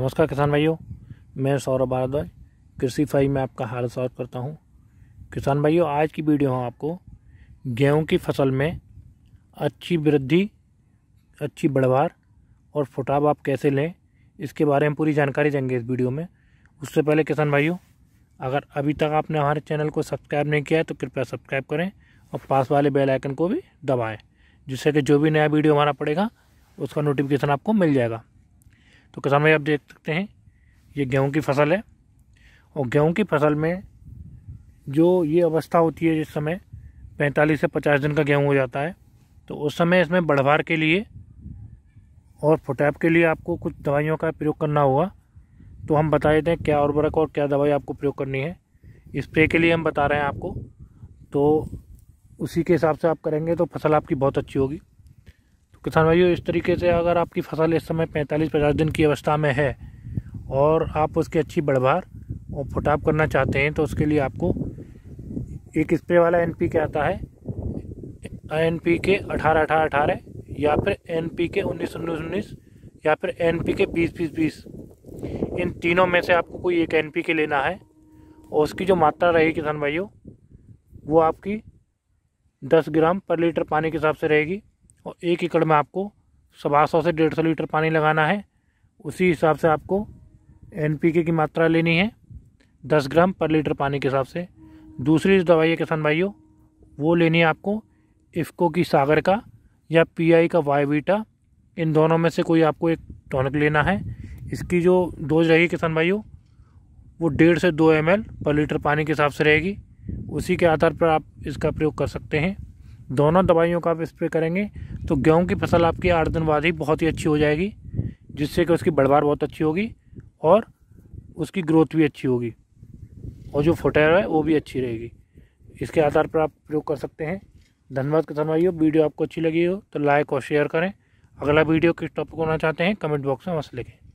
नमस्कार किसान भाइयों, मैं सौरभ भारद्वाज कृषि फाई में आपका हार्दिक स्वागत करता हूं। किसान भाइयों, आज की वीडियो हम आपको गेहूं की फसल में अच्छी वृद्धि, अच्छी बढ़वार और फुटाव आप कैसे लें, इसके बारे में पूरी जानकारी देंगे इस वीडियो में। उससे पहले किसान भाइयों, अगर अभी तक आपने हमारे चैनल को सब्सक्राइब नहीं किया है तो कृपया सब्सक्राइब करें और पास वाले बेल आइकन को भी दबाएँ, जिससे कि जो भी नया वीडियो हमारा पड़ेगा उसका नोटिफिकेशन आपको मिल जाएगा। तो किसान भाई, आप देख सकते हैं ये गेहूं की फसल है और गेहूं की फसल में जो ये अवस्था होती है, जिस समय 45 से 50 दिन का गेहूं हो जाता है, तो उस समय इसमें बढ़वार के लिए और फुटाव के लिए आपको कुछ दवाइयों का प्रयोग करना होगा। तो हम बता देते हैं क्या उर्वरक और क्या दवाई आपको प्रयोग करनी है। स्प्रे के लिए हम बता रहे हैं आपको, तो उसी के हिसाब से आप करेंगे तो फसल आपकी बहुत अच्छी होगी। किसान भाइयों, इस तरीके से अगर आपकी फसल इस समय 45-50 दिन की अवस्था में है और आप उसकी अच्छी बढ़वार और फुटाव करना चाहते हैं, तो उसके लिए आपको एक स्प्रे वाला NPK आता है, NPK 18-18-18 या फिर NPK 19-19-19 या फिर NPK 20-20-20, इन तीनों में से आपको कोई एक NPK लेना है और उसकी जो मात्रा रहेगी किसान भाइयों, वो आपकी 10 ग्राम पर लीटर पानी के हिसाब से रहेगी और 1 एकड़ में आपको 125 से 150 लीटर पानी लगाना है। उसी हिसाब से आपको NPK की मात्रा लेनी है 10 ग्राम पर लीटर पानी के हिसाब से। दूसरी दवाई है किसान भाइयों, वो लेनी है आपको इफ़को की सागर का या PI का वाईवीटा, इन दोनों में से कोई आपको एक टॉनिक लेना है। इसकी जो डोज रहेगी किसान भाइयों, वो 1.5 से 2 ml पर लीटर पानी के हिसाब से रहेगी। उसी के आधार पर आप इसका प्रयोग कर सकते हैं। दोनों दवाइयों का आप स्प्रे करेंगे तो गेहूं की फसल आपकी 8 दिन बाद ही बहुत ही अच्छी हो जाएगी, जिससे कि उसकी बढ़वार बहुत अच्छी होगी और उसकी ग्रोथ भी अच्छी होगी और जो फुटाव है वो भी अच्छी रहेगी। इसके आधार पर आप प्रयोग कर सकते हैं। धन्यवाद किसान भाइयों। वीडियो आपको अच्छी लगी हो तो लाइक और शेयर करें। अगला वीडियो किस टॉपिक होना चाहते हैं कमेंट बॉक्स में मसले लिखें।